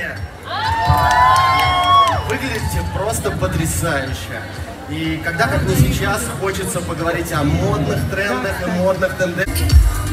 внимание! Выглядите просто потрясающе. И когда, как не сейчас, хочется поговорить о модных трендах и модных тенденциях.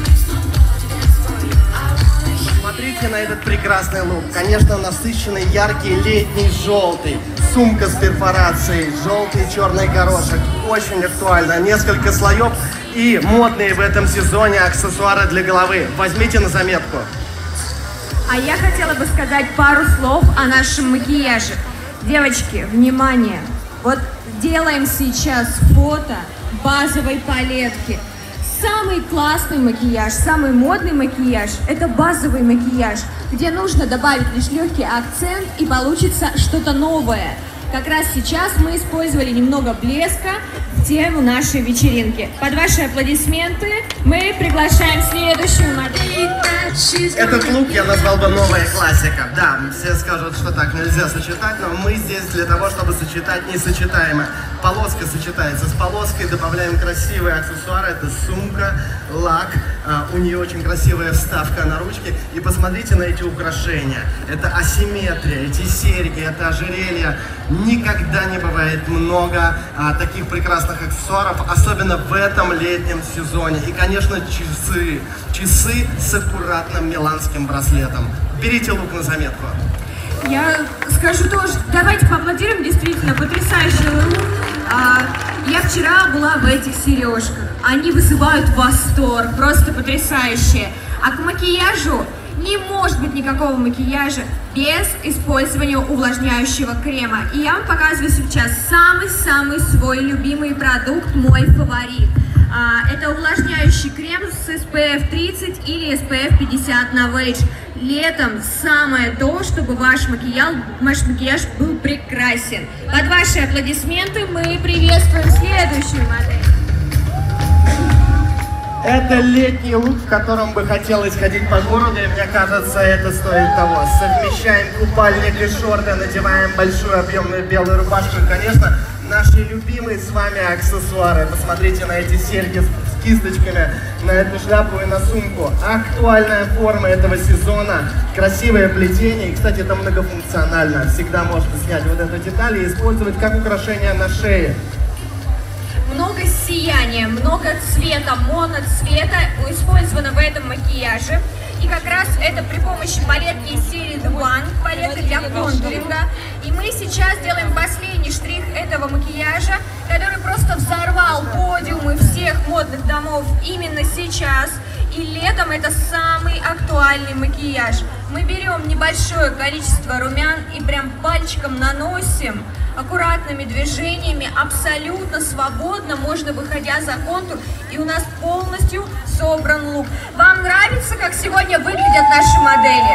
Посмотрите на этот прекрасный лук. Конечно, насыщенный, яркий, летний, желтый. Сумка с перфорацией, желтый и черный горошек. Очень актуально. Несколько слоев и модные в этом сезоне аксессуары для головы. Возьмите на заметку. А я хотела бы сказать пару слов о нашем макияже. Девочки, внимание! Вот делаем сейчас фото базовой палетки. Самый классный макияж, самый модный макияж – это базовый макияж, где нужно добавить лишь легкий акцент и получится что-то новое. Как раз сейчас мы использовали немного блеска в тему нашей вечеринки. Под ваши аплодисменты мы приглашаем следующую модель. Этот лук я назвал бы новая классика. Да, все скажут, что так нельзя сочетать, но мы здесь для того, чтобы сочетать несочетаемое. Полоска сочетается с полоской, добавляем красивые аксессуары. Это сумка, лак, у нее очень красивая вставка на ручке. И посмотрите на эти украшения. Это асимметрия, эти серьги, это ожерелье. Никогда не бывает много таких прекрасных аксессуаров, особенно в этом летнем сезоне. И, конечно, часы. Часы с аккуратным миланским браслетом. Берите лук на заметку. Я скажу тоже, давайте поаплодируем, действительно потрясающий лук. Я вчера была в этих сережках. Они вызывают восторг, просто потрясающие. А к макияжу не может быть никакого макияжа без использования увлажняющего крема. И я вам показываю сейчас самый-самый свой любимый продукт, мой фаворит. Это увлажняющий крем с SPF 30 или SPF 50 на Novage. Летом самое то, чтобы ваш макияж был прекрасен. Под ваши аплодисменты мы приветствуем следующую модель. Это летний лук, в котором бы хотелось ходить по городу, и мне кажется, это стоит того. Совмещаем купальник и шорты, надеваем большую объемную белую рубашку и, конечно, наши любимые с вами аксессуары. Посмотрите на эти серьги с кисточками, на эту шляпу и на сумку. Актуальная форма этого сезона, красивое плетение. И, кстати, это многофункционально. Всегда можно снять вот эту деталь и использовать как украшение на шее. Много сияния, много цвета, моноцвета использовано в этом макияже. И как раз это при помощи палетки из серии The One, палетка для контуринга. И мы сейчас делаем последний штрих этого макияжа, который просто взорвал подиумы всех модных домов именно сейчас. И летом это самый актуальный макияж. Мы берем небольшое количество румян и прям пальчиком наносим аккуратными движениями, абсолютно свободно, можно выходя за контур, и у нас полностью собран лук. Вам нравится, как сегодня выглядят наши модели?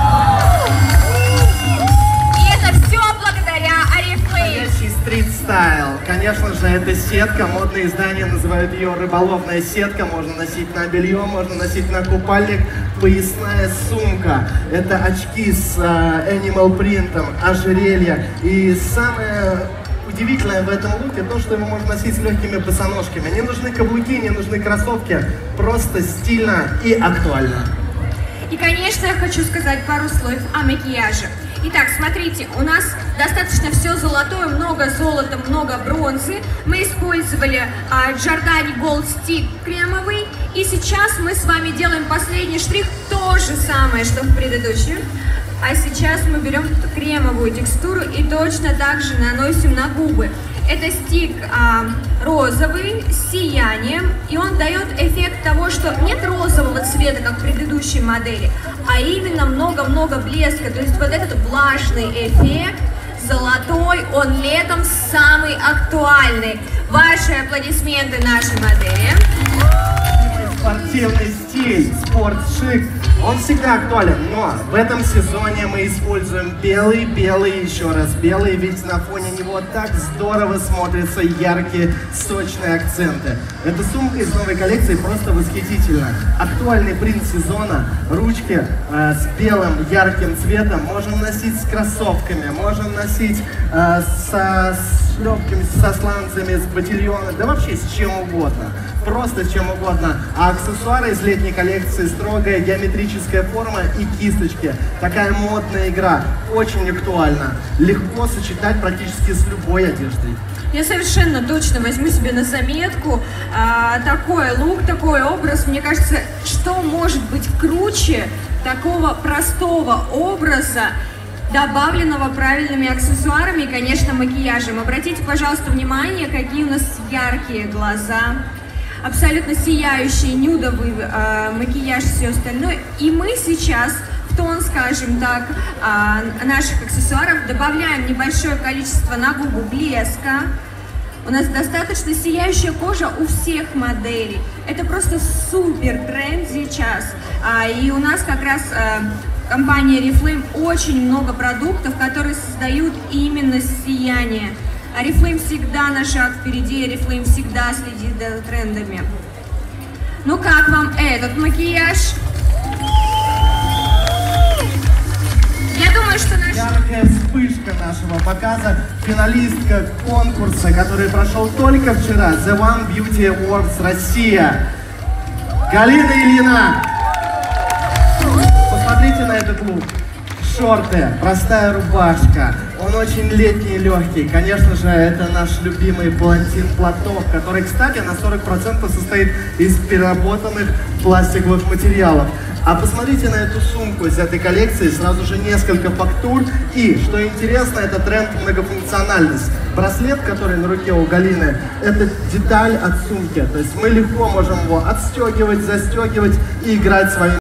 И это все благодаря Oriflame. Стрит-стайл. Конечно же, это сетка. Модные издания называют ее рыболовная сетка. Можно носить на белье, можно носить на купальник. Поясная сумка. Это очки с animal принтом, ожерелье. И самое удивительное в этом луке то, что его можно носить с легкими босоножками. Не нужны каблуки, не нужны кроссовки. Просто стильно и актуально. И, конечно, я хочу сказать пару слов о макияже. Итак, смотрите, у нас достаточно все золотое, много золота, много бронзы. Мы использовали Giordani Gold Stick кремовый. И сейчас мы с вами делаем последний штрих, то же самое, что в предыдущем. А сейчас мы берем кремовую текстуру и точно так же наносим на губы. Это стик розовый с сиянием, и он дает эффект того, что нет розового цвета, как в предыдущей модели, а именно много-много блеска. То есть вот этот влажный эффект, золотой, он летом самый актуальный. Ваши аплодисменты нашей модели. Спортивный стиль, спорт-шик, он всегда актуален, но в этом сезоне мы используем белый, еще раз белый, ведь на фоне него так здорово смотрятся яркие, сочные акценты. Эта сумка из новой коллекции просто восхитительна. Актуальный принт сезона, ручки с белым ярким цветом, можем носить с кроссовками, можем носить с шлепками, со сланцами, с ботильоном, да вообще с чем угодно. Просто с чем угодно. А аксессуары из летней коллекции: строгая геометрическая форма и кисточки. Такая модная игра, очень актуальна. Легко сочетать практически с любой одеждой. Я совершенно точно возьму себе на заметку такой лук, такой образ. Мне кажется, что может быть круче такого простого образа, добавленного правильными аксессуарами и, конечно, макияжем. Обратите, пожалуйста, внимание, какие у нас яркие глаза, абсолютно сияющий нюдовый макияж и все остальное. И мы сейчас в тон, скажем так, наших аксессуаров добавляем небольшое количество на губу блеска. У нас достаточно сияющая кожа у всех моделей. Это просто супер тренд сейчас. И у нас как раз компания Oriflame очень много продуктов, которые создают именно сияние. Oriflame всегда на шаг впереди, Oriflame всегда следит за трендами. Ну как вам этот макияж? Я думаю, что яркая вспышка нашего показа, финалистка конкурса, который прошел только вчера, The One Beauty Awards Россия. Галина Ильина. Посмотрите на этот лук. Шорты, простая рубашка, он очень летний и легкий. Конечно же, это наш любимый палантин-платок, который, кстати, на 40% состоит из переработанных пластиковых материалов. А посмотрите на эту сумку из этой коллекции, сразу же несколько фактур. И, что интересно, это тренд многофункциональность. Браслет, который на руке у Галины, это деталь от сумки. То есть мы легко можем его отстегивать, застегивать и играть своим